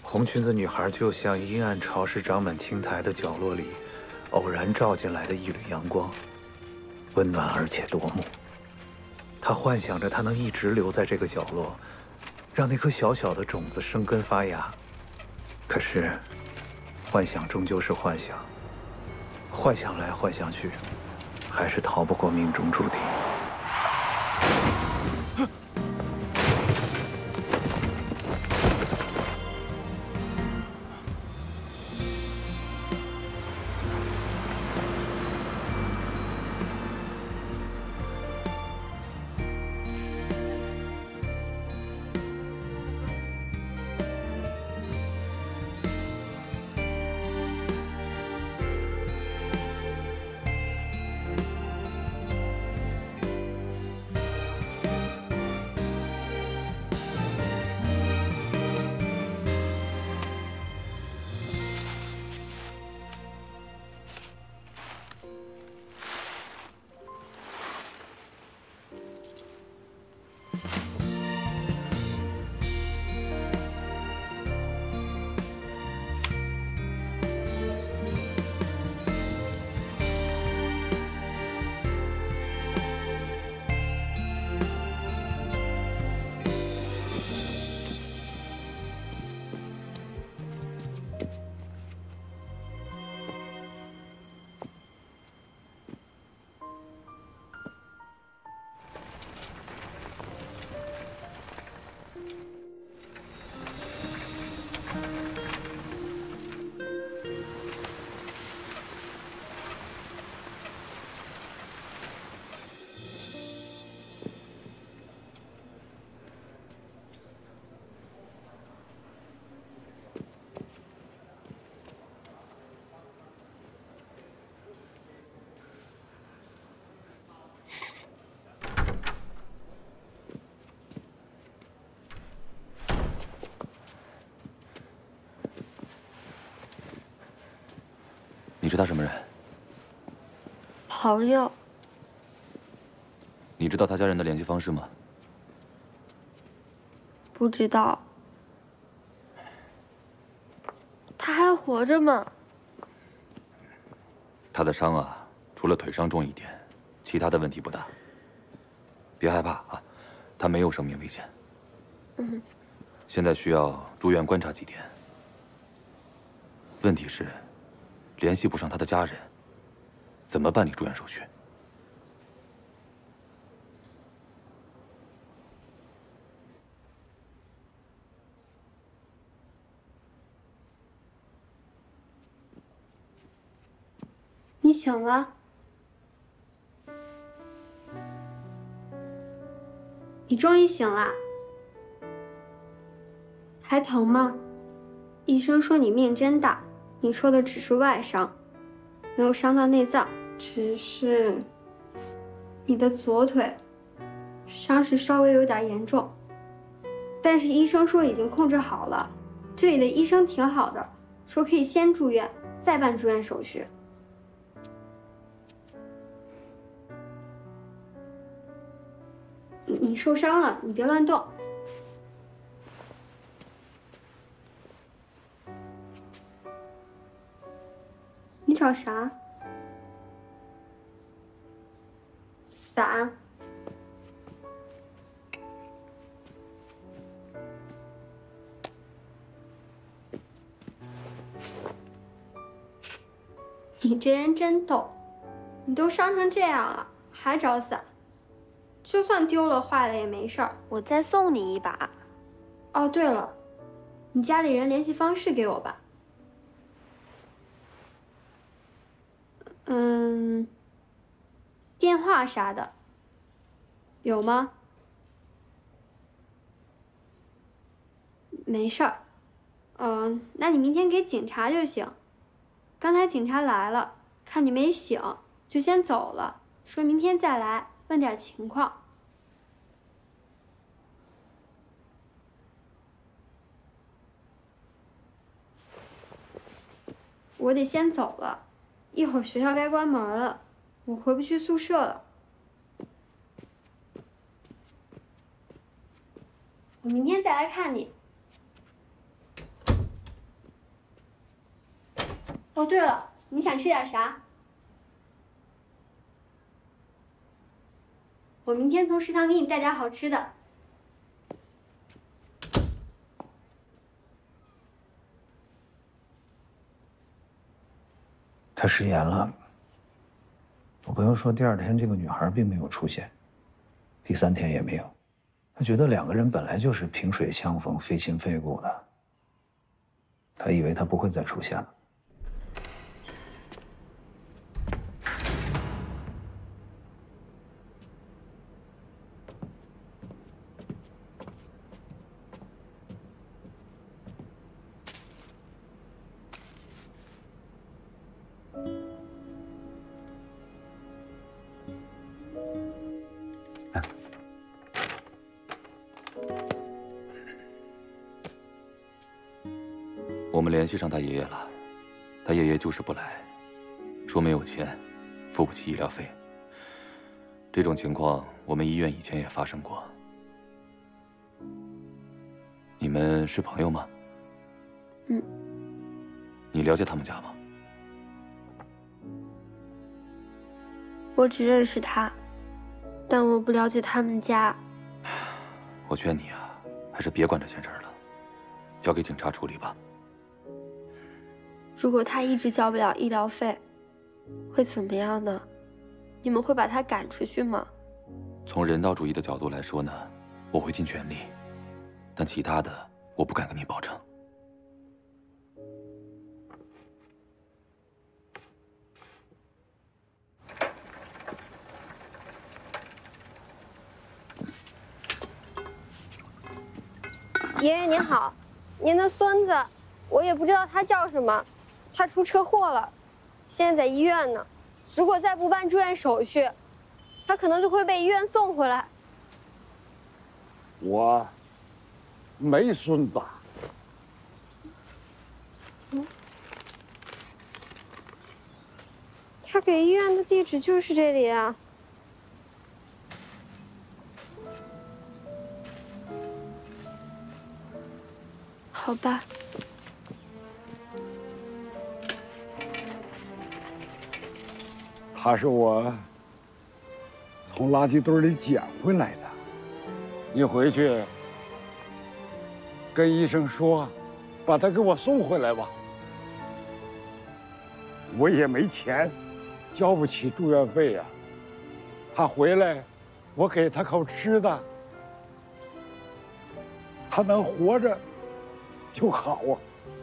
红裙子女孩就像阴暗潮湿、长满青苔的角落里偶然照进来的一缕阳光，温暖而且夺目。她幻想着她能一直留在这个角落，让那颗小小的种子生根发芽。可是，幻想终究是幻想，幻想来幻想去，还是逃不过命中注定。 你是他什么人？ 朋友。 你知道他家人的联系方式吗？ 不知道。他还活着吗？ 他的伤啊，除了腿伤重一点，其他的问题不大。别害怕啊，他没有生命危险。 嗯。 现在需要住院观察几天。问题是，联系不上他的家人，怎么办理住院手续？ 你醒了？你终于醒了？还疼吗？医生说你命真大，你受的只是外伤，没有伤到内脏，只是你的左腿伤势稍微有点严重，但是医生说已经控制好了。这里的医生挺好的，说可以先住院，再办住院手续。你受伤了，你别乱动。你找啥？伞。你这人真逗，你都伤成这样了，还找伞？就算丢了坏了也没事儿，我再送你一把。哦，对了，你家里人联系方式给我吧。电话啥的，有吗？没事儿。那你明天给警察就行。刚才警察来了，看你没醒，就先走了，说明天再来问点情况。我得先走了，一会儿学校该关门了，我回不去宿舍了。我明天再来看你。 对了，你想吃点啥？我明天从食堂给你带点好吃的。 他食言了。我朋友说，第二天这个女孩并没有出现，第3天也没有。他觉得2个人本来就是萍水相逢、非亲非故的。他以为她不会再出现了。 我们联系上他爷爷了，他爷爷就是不来，说没有钱，付不起医疗费。这种情况我们医院以前也发生过。你们是朋友吗？ 嗯。 你了解他们家吗？ 我只认识他，但我不了解他们家。 我劝你啊，还是别管这件事了，交给警察处理吧。 如果他一直交不了医疗费，会怎么样呢？你们会把他赶出去吗？ 从人道主义的角度来说呢，我会尽全力，但其他的我不敢跟你保证。 爷爷您好，您的孙子，我也不知道他叫什么，他出车祸了，现在在医院呢。如果再不办住院手续，他可能就会被医院送回来。 我没孙子。 他给医院的地址就是这里啊。好吧。 他是我从垃圾堆里捡回来的。你回去跟医生说，把他给我送回来吧。我也没钱，交不起住院费呀。他回来，我给他口吃的，他能活着就好啊。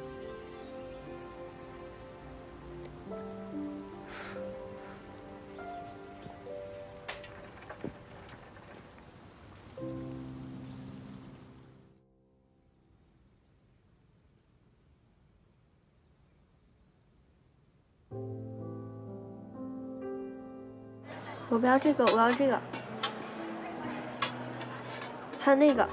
我不要这个，我要这个，还有那个。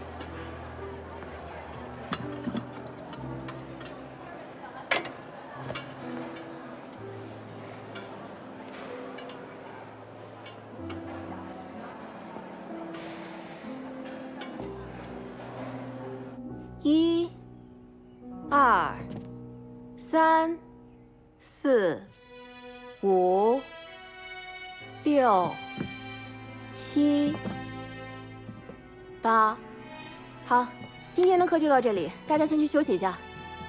1、2、3、4、5、6、7、8，好，今天的课就到这里，大家先去休息一下。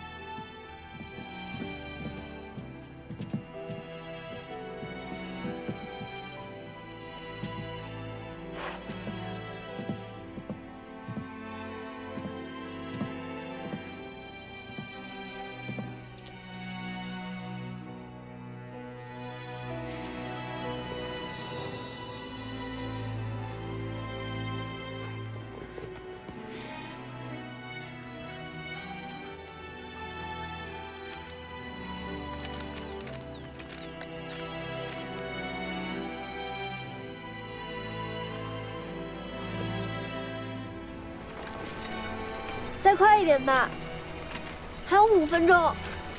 再快一点吧，还有5分钟。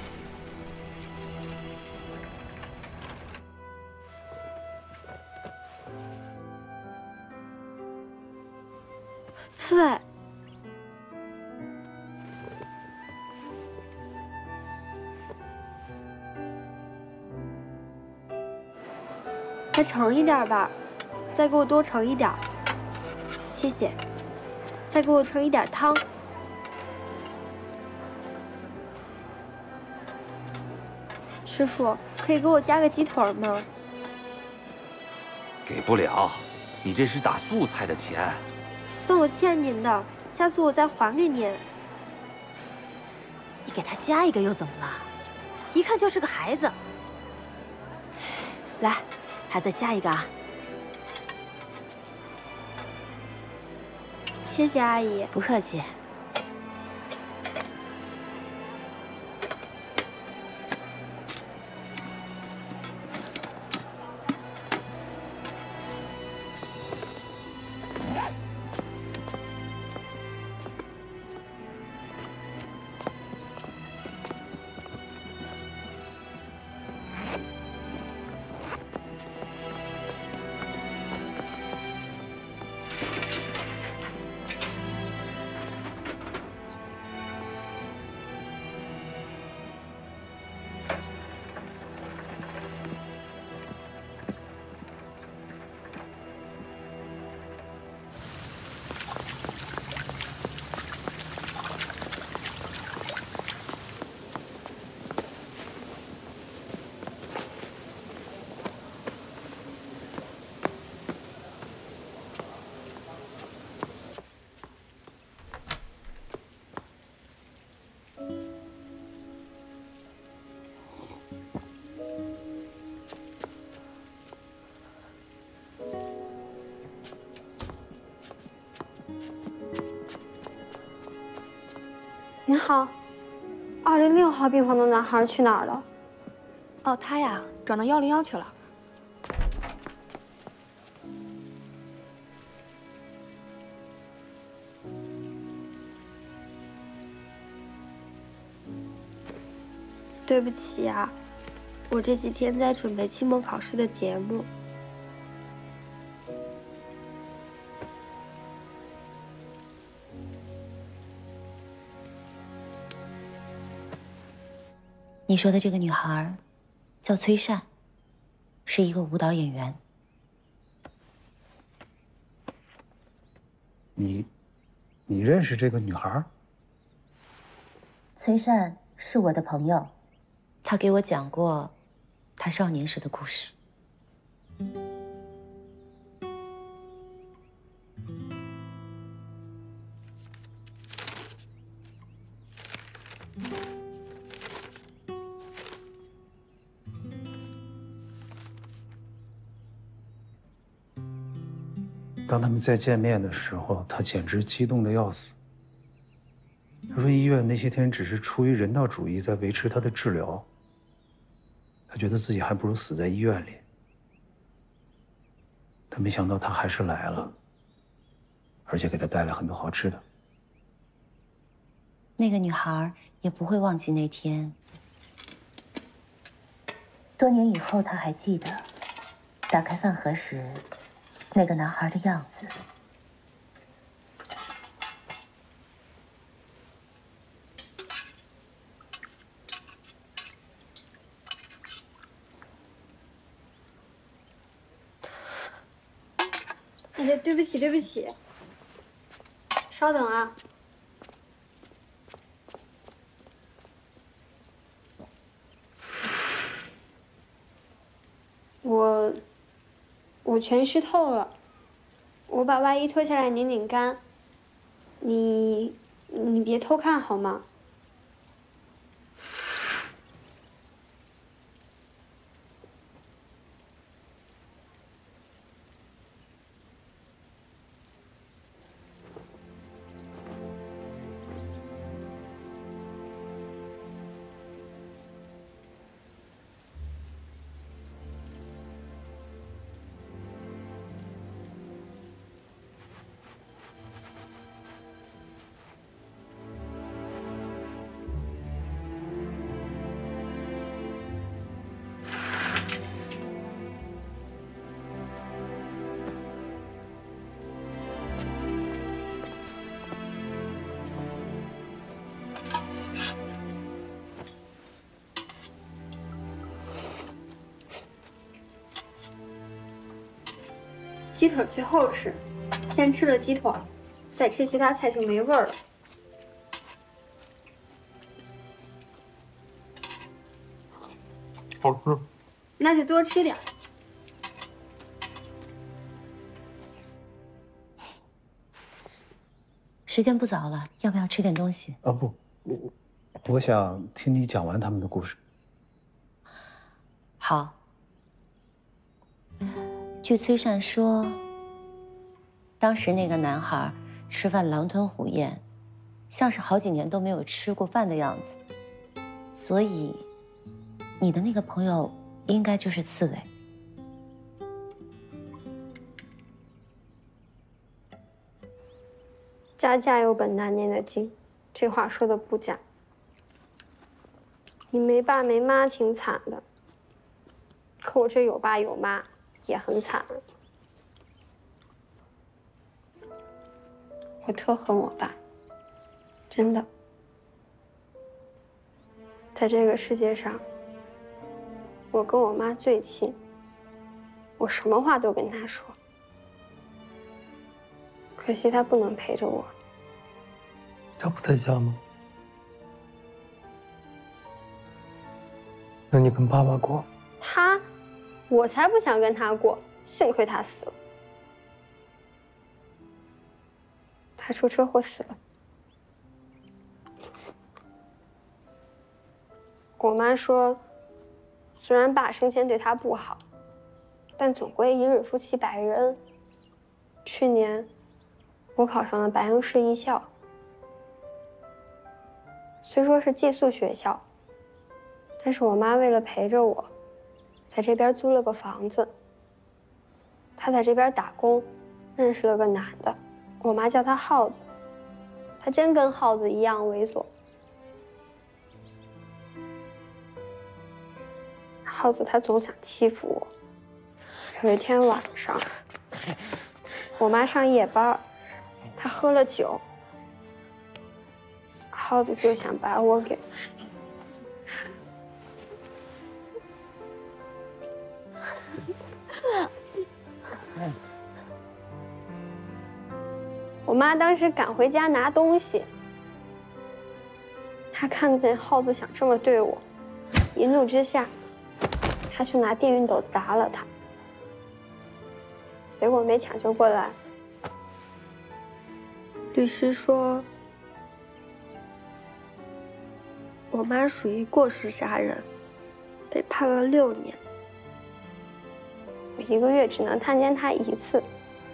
刺猬， 还盛一点吧，再给我多盛一点。谢谢。再给我盛一点汤。师傅，可以给我加个鸡腿吗？ 给不了，你这是打素菜的钱。 算我欠您的，下次我再还给您。 你给他加一个又怎么了？一看就是个孩子。来，还再加一个啊！ 谢谢阿姨。 不客气。 您好，206号病房的男孩去哪儿了？ 哦，他呀，转到101去了。 对不起啊，我这几天在准备期末考试的节目。 你说的这个女孩叫崔善，是一个舞蹈演员。 你认识这个女孩？ 崔善是我的朋友，她给我讲过她少年时的故事。 当他们再见面的时候，他简直激动的要死。他说医院那些天只是出于人道主义在维持他的治疗，他觉得自己还不如死在医院里。他没想到他还是来了，而且给他带来很多好吃的。 那个女孩也不会忘记那天。多年以后，她还记得打开饭盒时那个男孩的样子。 哎呀，对不起，对不起。稍等啊。我全湿透了，我把外衣脱下来拧拧干。你别偷看好吗？ 鸡腿最后吃，先吃了鸡腿，再吃其他菜就没味儿了。 好吃。 那就多吃点。 时间不早了，要不要吃点东西？ 啊不，我想听你讲完他们的故事。 好。据崔善说，当时那个男孩吃饭狼吞虎咽，像是好几年都没有吃过饭的样子，所以你的那个朋友应该就是刺猬。 家家有本难念的经，这话说的不假。你没爸没妈挺惨的，可我这有爸有妈也很惨。我特恨我爸，真的。在这个世界上，我跟我妈最亲，我什么话都跟她说。可惜她不能陪着我。 他不在家吗？那你跟爸爸过？ 我才不想跟他过，幸亏他死了。他出车祸死了。我妈说，虽然爸生前对她不好，但总归一日夫妻百日恩。去年，我考上了白杨市艺校，虽说是寄宿学校，但是我妈为了陪着我，在这边租了个房子。她在这边打工，认识了个男的，我妈叫他耗子，他真跟耗子一样猥琐。耗子他总想欺负我。有一天晚上，我妈上夜班，她喝了酒，耗子就想把我给……我妈当时赶回家拿东西，她看见耗子想这么对我，一怒之下，她去拿电熨斗砸了他，结果没抢救过来。律师说，我妈属于过失杀人，被判了6年。我1个月只能探监她1次。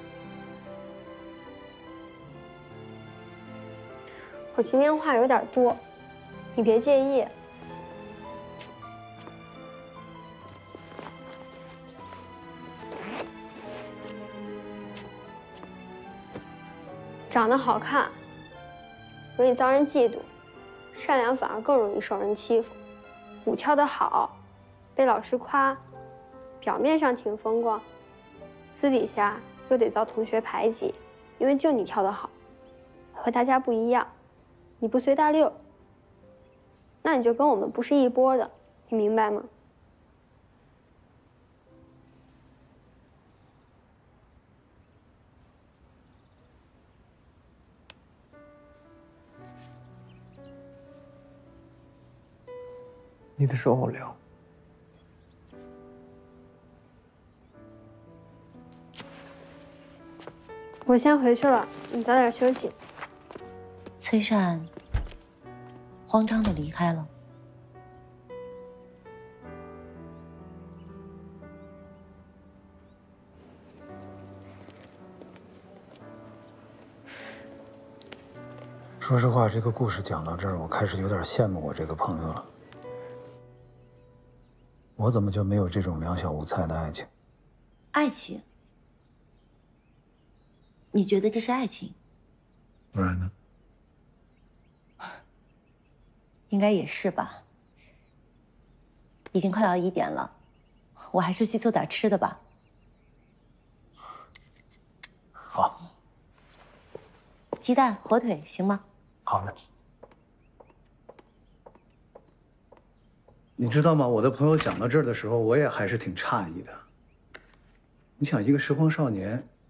我今天话有点多，你别介意。长得好看，容易遭人嫉妒；善良反而更容易受人欺负。舞跳得好，被老师夸，表面上挺风光，私底下又得遭同学排挤，因为就你跳得好，和大家不一样。你不随大溜，那你就跟我们不是一波的，你明白吗？ 你的手好凉。 我先回去了，你早点休息。 崔善慌张地离开了。 说实话，这个故事讲到这儿，我开始有点羡慕我这个朋友了。我怎么就没有这种两小无猜的爱情？ 爱情？你觉得这是爱情？ 不然呢？ 应该也是吧。已经快要1点了，我还是去做点吃的吧。 好。 鸡蛋、火腿行吗？ 好的。你知道吗？我的朋友讲到这儿的时候，我也还是挺诧异的。你想，一个拾荒少年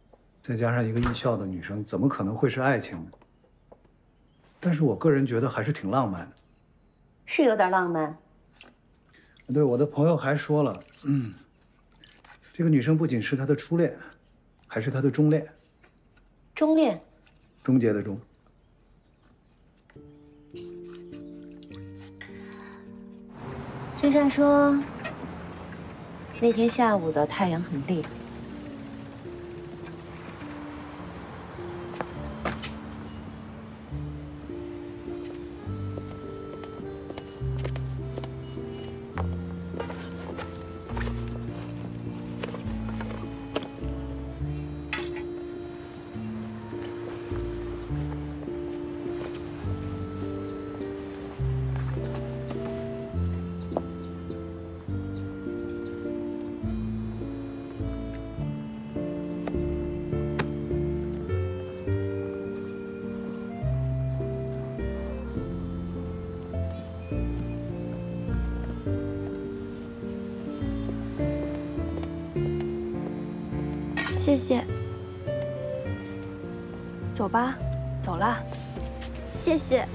再加上一个艺校的女生，怎么可能会是爱情呢？但是我个人觉得还是挺浪漫的。 是有点浪漫。 对，我的朋友还说了，这个女生不仅是他的初恋，还是他的终恋。 终恋？ 终结的终。 青山说，那天下午的太阳很烈。 谢谢， 走吧，走了。 谢谢。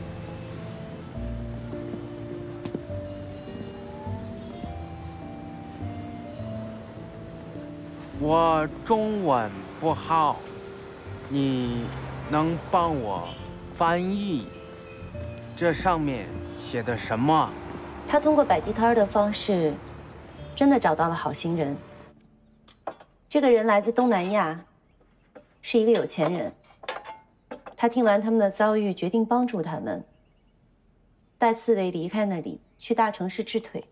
我中文不好，你能帮我翻译这上面写的什么？ 他通过摆地摊的方式，真的找到了好心人。这个人来自东南亚，是一个有钱人。他听完他们的遭遇，决定帮助他们，带刺猬离开那里，去大城市治腿。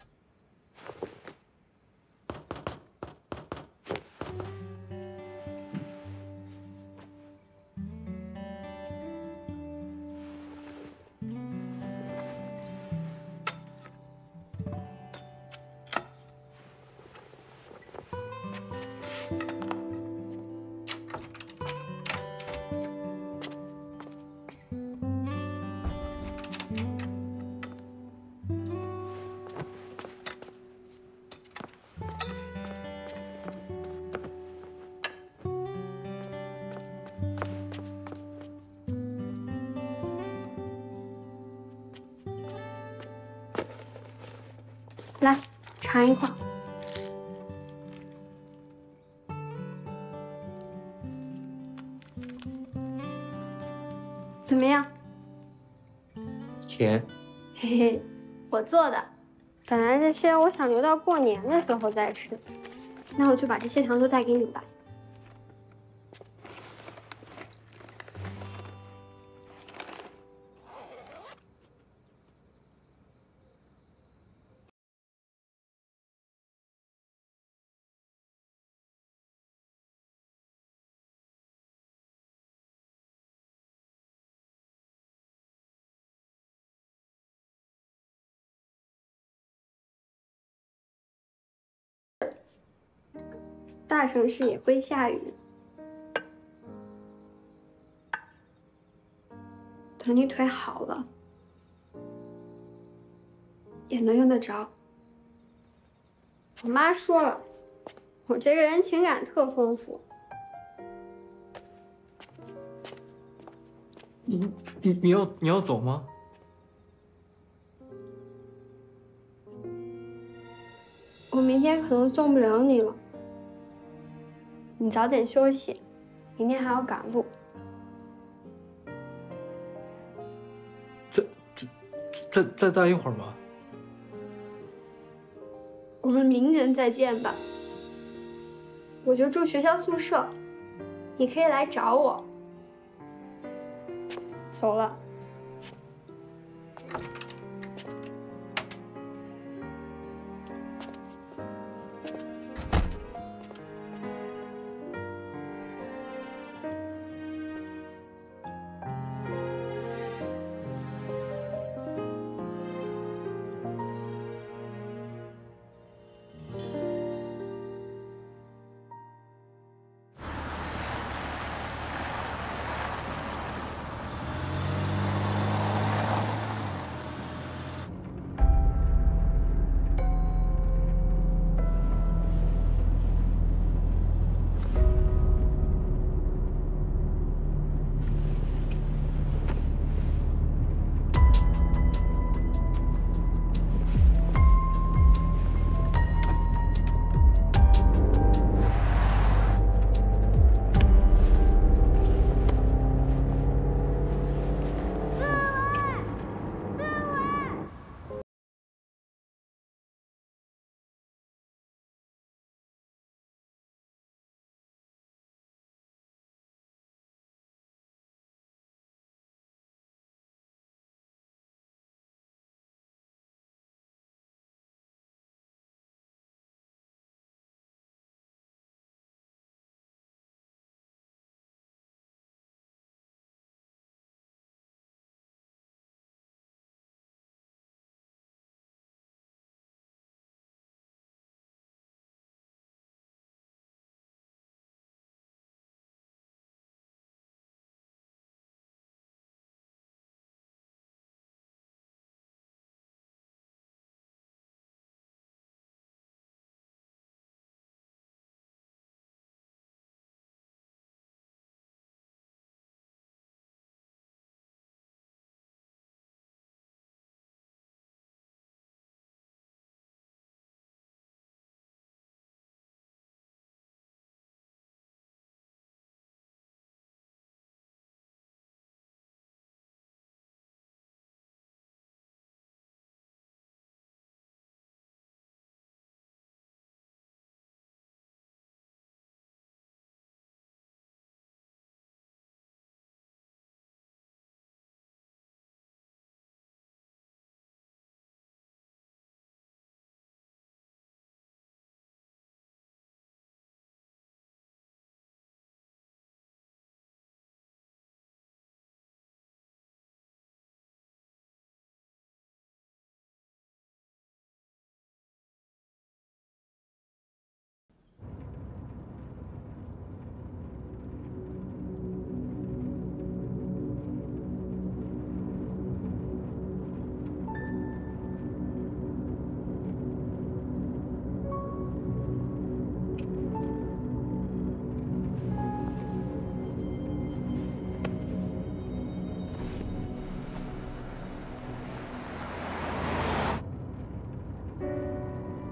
来，尝一口。怎么样？ 甜。 嘿嘿，我做的。本来这些我想留到过年的时候再吃，那我就把这些糖都带给你吧。大城市也会下雨，等你腿好了，也能用得着。我妈说了，我这个人情感特丰富。 你要走吗？ 我明天可能送不了你了，你早点休息，明天还要赶路。 再待一会儿吧。 我们明天再见吧。我就住学校宿舍，你可以来找我。走了。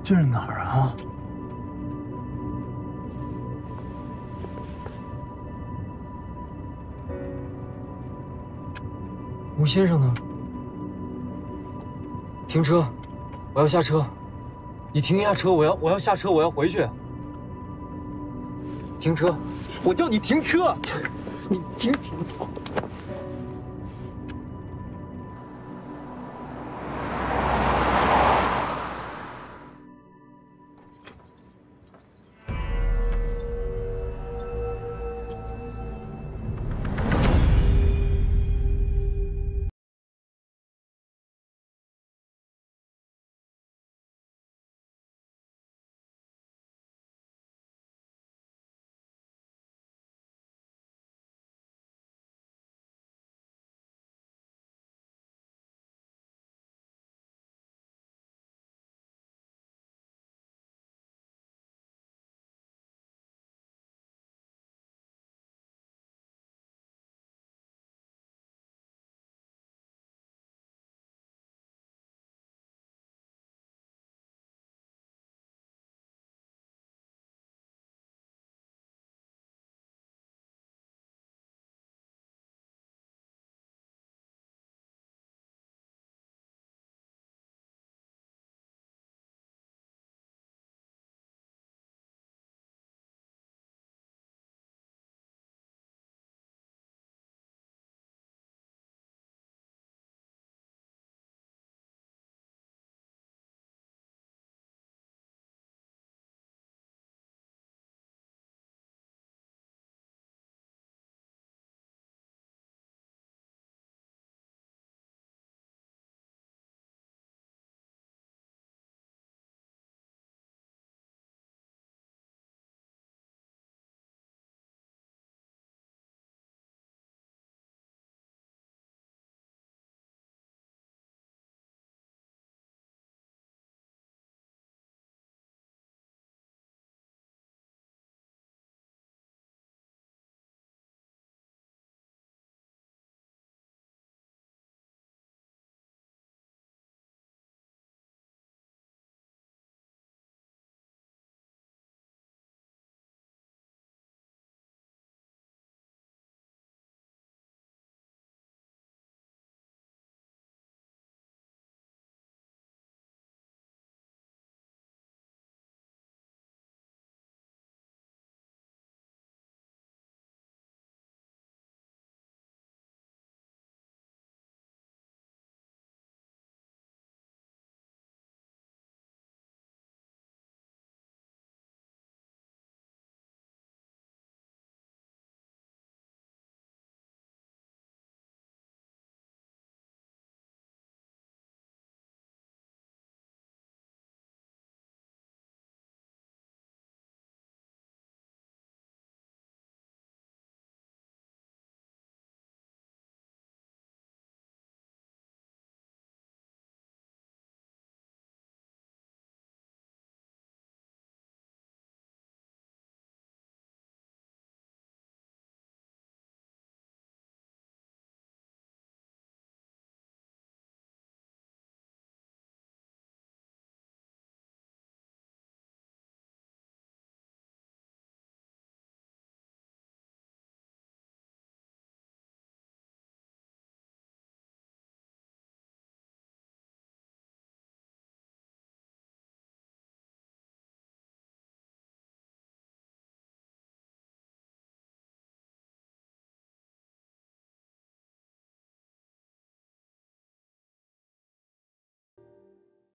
这是哪儿啊？吴先生呢？停车，我要下车。你停一下车，我要下车，我要回去。停车，我叫你停车，你停。